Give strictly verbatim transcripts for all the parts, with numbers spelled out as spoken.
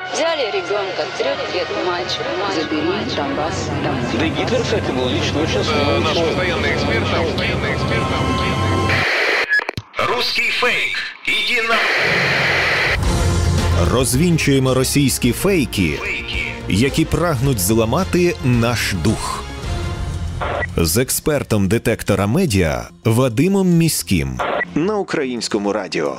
Взяли ребенка, трех лет мальчик, забери Донбасс домой. Да и Гитлер, кстати, был лично очень смелый Наш человек. постоянный эксперт, постоянный эксперт. Русский фейк. Иди на... Розвінчуємо російські фейки, які прагнуть зламати наш дух. З експертом детектора медіа Вадимом Міським на Українському радіо.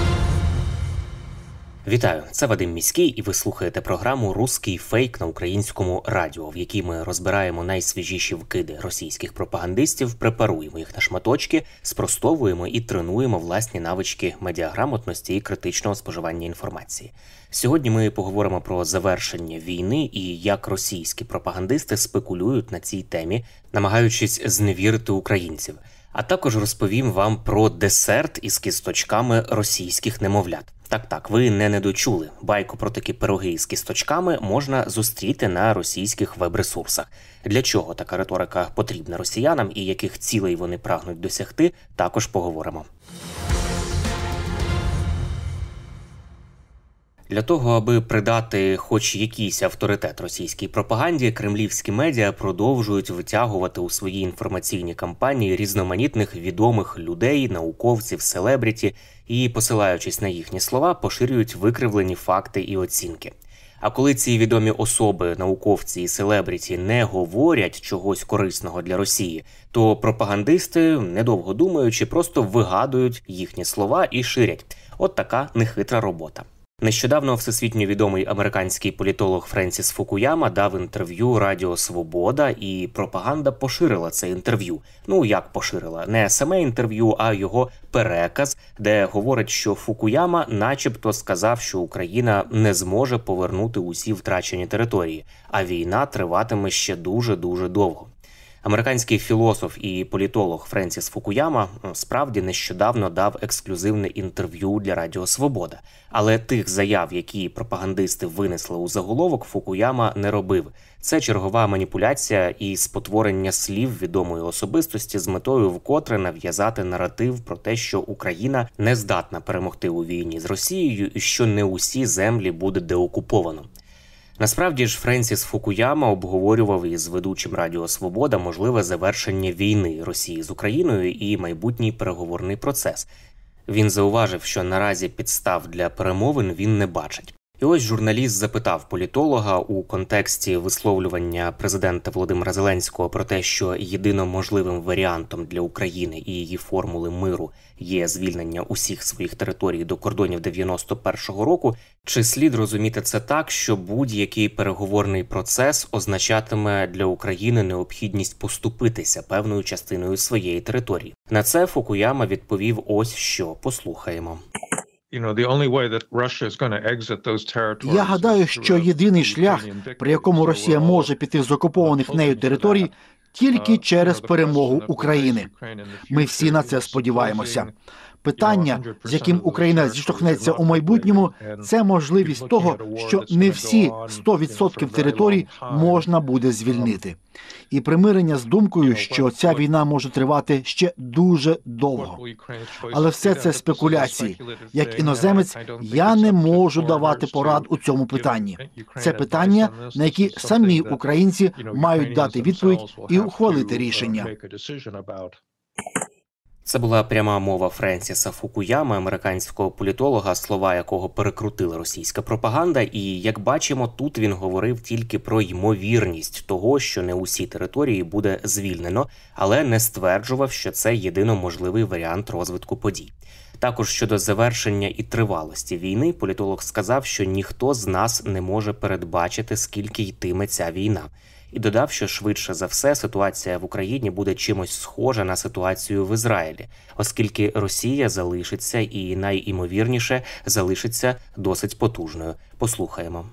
Вітаю, це Вадим Міський, і ви слухаєте програму «Руський фейк» на Українському радіо, в якій ми розбираємо найсвіжіші вкиди російських пропагандистів, препаруємо їх на шматочки, спростовуємо і тренуємо власні навички медіаграмотності і критичного споживання інформації. Сьогодні ми поговоримо про завершення війни і як російські пропагандисти спекулюють на цій темі, намагаючись зневірити українців. А також розповім вам про десерт із кісточками російських немовлят. Так-так, ви не недочули. Байку про такі пироги із кісточками можна зустріти на російських веб-ресурсах. Для чого така риторика потрібна росіянам і яких цілей вони прагнуть досягти, також поговоримо. Для того, аби придати хоч якийсь авторитет російській пропаганді, кремлівські медіа продовжують витягувати у свої інформаційні кампанії різноманітних відомих людей, науковців, селебріті і, посилаючись на їхні слова, поширюють викривлені факти і оцінки. А коли ці відомі особи, науковці і селебріті не говорять чогось корисного для Росії, то пропагандисти, недовго думаючи, просто вигадують їхні слова і ширять. От така нехитра робота. Нещодавно всесвітньо відомий американський політолог Френсіс Фукуяма дав інтерв'ю Радіо Свобода, і пропаганда поширила це інтерв'ю. Ну, як поширила? Не саме інтерв'ю, а його переказ, де говорить, що Фукуяма начебто сказав, що Україна не зможе повернути усі втрачені території, а війна триватиме ще дуже-дуже довго. Американський філософ і політолог Френсіс Фукуяма справді нещодавно дав ексклюзивне інтерв'ю для Радіо Свобода. Але тих заяв, які пропагандисти винесли у заголовок, Фукуяма не робив. Це чергова маніпуляція і спотворення слів відомої особистості з метою вкотре нав'язати наратив про те, що Україна не здатна перемогти у війні з Росією і що не усі землі буде деокуповано. Насправді ж Френсіс Фукуяма обговорював із ведучим Радіо Свобода можливе завершення війни Росії з Україною і майбутній переговорний процес. Він зауважив, що наразі підстав для перемовин він не бачить. І ось журналіст запитав політолога у контексті висловлювання президента Володимира Зеленського про те, що єдино можливим варіантом для України і її формули миру є звільнення усіх своїх територій до кордонів дев'яносто першого року, чи слід розуміти це так, що будь-який переговорний процес означатиме для України необхідність поступитися певною частиною своєї території. На це Фукуяма відповів ось що, послухаємо. Я гадаю, що єдиний шлях, при якому Росія може піти з окупованих нею територій, тільки через перемогу України. Ми всі на це сподіваємося. Питання, з яким Україна зіштовхнеться у майбутньому, це можливість того, що не всі сто відсотків територій можна буде звільнити. І примирення з думкою, що ця війна може тривати ще дуже довго. Але все це спекуляції. Як іноземець, я не можу давати порад у цьому питанні. Це питання, на які самі українці мають дати відповідь і ухвалити рішення. Це була пряма мова Френсіса Фукуями, американського політолога, слова якого перекрутила російська пропаганда, і, як бачимо, тут він говорив тільки про ймовірність того, що не усі території буде звільнено, але не стверджував, що це єдино можливий варіант розвитку подій. Також щодо завершення і тривалості війни, політолог сказав, що ніхто з нас не може передбачити, скільки йтиме ця війна. І додав, що швидше за все ситуація в Україні буде чимось схожа на ситуацію в Ізраїлі, оскільки Росія залишиться і, найімовірніше, залишиться досить потужною. Послухаємо.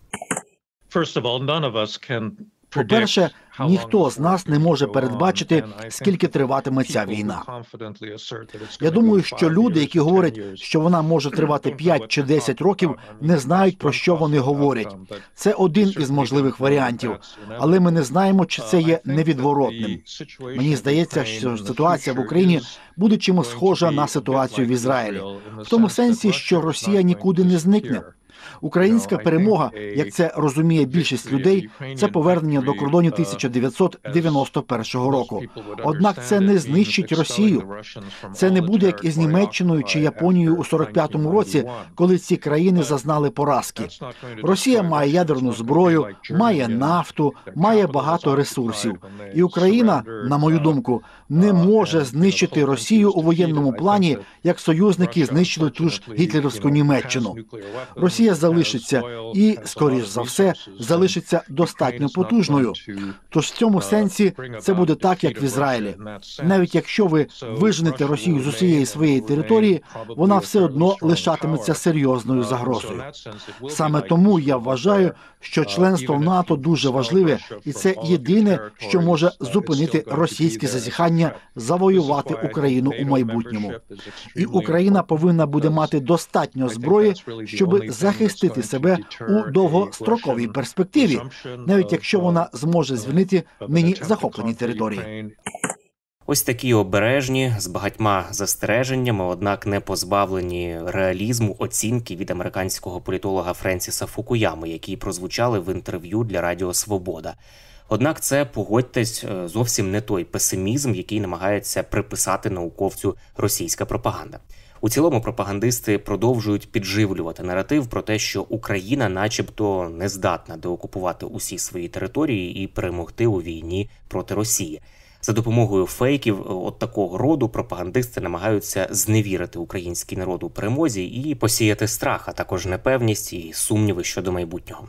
По-перше, ніхто з нас не може передбачити, скільки триватиме ця війна. Я думаю, що люди, які говорять, що вона може тривати п'ять чи десять років, не знають, про що вони говорять. Це один із можливих варіантів, але ми не знаємо, чи це є невідворотним. Мені здається, що ситуація в Україні буде чимось схожа на ситуацію в Ізраїлі. В тому сенсі, що Росія нікуди не зникне. Українська перемога, як це розуміє більшість людей, це повернення до кордонів тисяча дев'ятсот дев'яносто першого року. Однак це не знищить Росію. Це не буде як із Німеччиною чи Японією у сорок п'ятому році, коли ці країни зазнали поразки. Росія має ядерну зброю, має нафту, має багато ресурсів. І Україна, на мою думку, не може знищити Росію у воєнному плані, як союзники знищили ту ж гітлерівську Німеччину. Росія залишиться і, скоріш за все, залишиться достатньо потужною. Тож в цьому сенсі це буде так, як в Ізраїлі. Навіть якщо ви виженете Росію з усієї своєї території, вона все одно лишатиметься серйозною загрозою. Саме тому я вважаю, що членство в НАТО дуже важливе, і це єдине, що може зупинити російське зазіхання завоювати Україну у майбутньому. І Україна повинна буде мати достатньо зброї, щоб захистити себе у довгостроковій перспективі, навіть якщо вона зможе звільнити нині захоплені території. Ось такі обережні, з багатьма застереженнями, однак не позбавлені реалізму оцінки від американського політолога Френсіса Фукуями, які прозвучали в інтерв'ю для Радіо Свобода. Однак це, погодьтесь, зовсім не той песимізм, який намагається приписати науковцю російська пропаганда. У цілому пропагандисти продовжують підживлювати наратив про те, що Україна начебто не здатна деокупувати усі свої території і перемогти у війні проти Росії. За допомогою фейків от такого роду пропагандисти намагаються зневірити український народ у перемозі і посіяти страх, а також непевність і сумніви щодо майбутнього.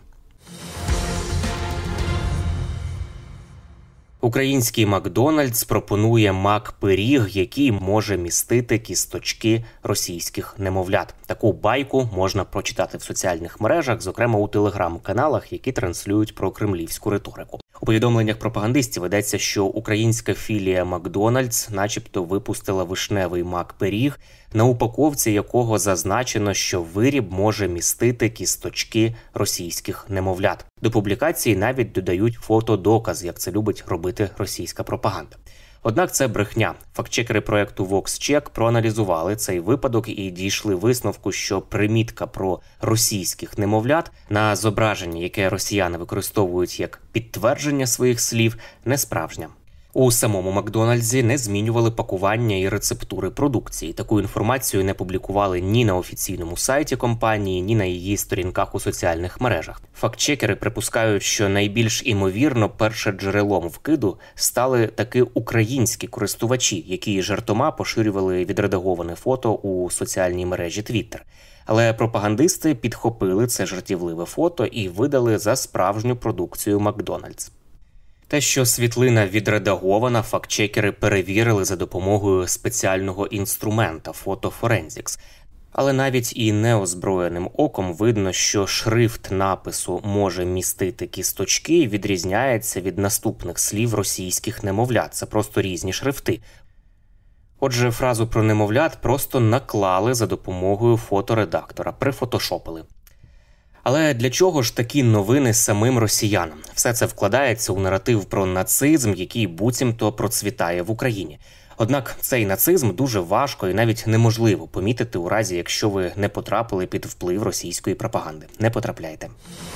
Український Макдональдс пропонує мак-пиріг, який може містити кісточки російських немовлят. Таку байку можна прочитати в соціальних мережах, зокрема у телеграм-каналах, які транслюють про кремлівську риторику. У повідомленнях пропагандистів ведеться, що українська філія Макдональдс начебто випустила вишневий мак-пиріг, на упаковці якого зазначено, що виріб може містити кісточки російських немовлят. До публікації навіть додають фотодоказ, як це любить робити російська пропаганда. Однак це брехня. Фактчекери проекту VoxCheck проаналізували цей випадок і дійшли висновку, що примітка про російських немовлят на зображенні, яке росіяни використовують як підтвердження своїх слів, не справжня. У самому Макдональдсі не змінювали пакування і рецептури продукції. Таку інформацію не публікували ні на офіційному сайті компанії, ні на її сторінках у соціальних мережах. Фактчекери припускають, що найбільш імовірно першоджерелом вкиду стали таки українські користувачі, які жартома поширювали відредаговане фото у соціальній мережі Twitter. Але пропагандисти підхопили це жартівливе фото і видали за справжню продукцію Макдональдс. Те, що світлина відредагована, фактчекери перевірили за допомогою спеціального інструмента – фотофорензікс. Але навіть і неозброєним оком видно, що шрифт напису «може містити кісточки» відрізняється від наступних слів російських немовлят. Це просто різні шрифти. Отже, фразу про немовлят просто наклали за допомогою фоторедактора, прифотошопили. Але для чого ж такі новини самим росіянам? Все це вкладається у наратив про нацизм, який буцімто процвітає в Україні. Однак цей нацизм дуже важко і навіть неможливо помітити у разі, якщо ви не потрапили під вплив російської пропаганди. Не потрапляйте.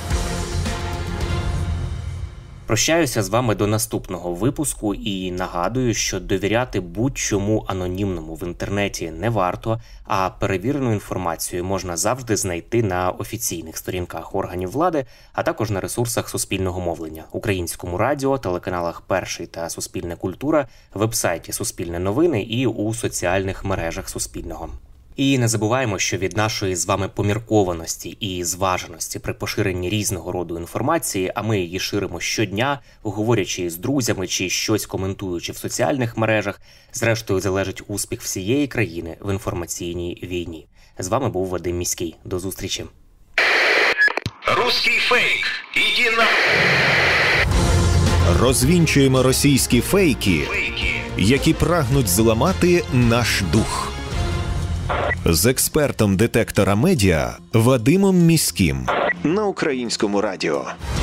Прощаюся з вами до наступного випуску і нагадую, що довіряти будь-чому анонімному в інтернеті не варто, а перевірену інформацію можна завжди знайти на офіційних сторінках органів влади, а також на ресурсах суспільного мовлення, українському радіо, телеканалах «Перший» та «Суспільне культура», вебсайті «Суспільне новини» і у соціальних мережах Суспільного. І не забуваємо, що від нашої з вами поміркованості і зваженості при поширенні різного роду інформації, а ми її ширимо щодня, говорячи з друзями чи щось коментуючи в соціальних мережах, зрештою залежить успіх всієї країни в інформаційній війні. З вами був Вадим Міський. До зустрічі. Руський фейк. Іди на... Розвінчуємо російські фейки, які прагнуть зламати наш дух. З експертом детектора медіа Вадимом Міським на Українському радіо.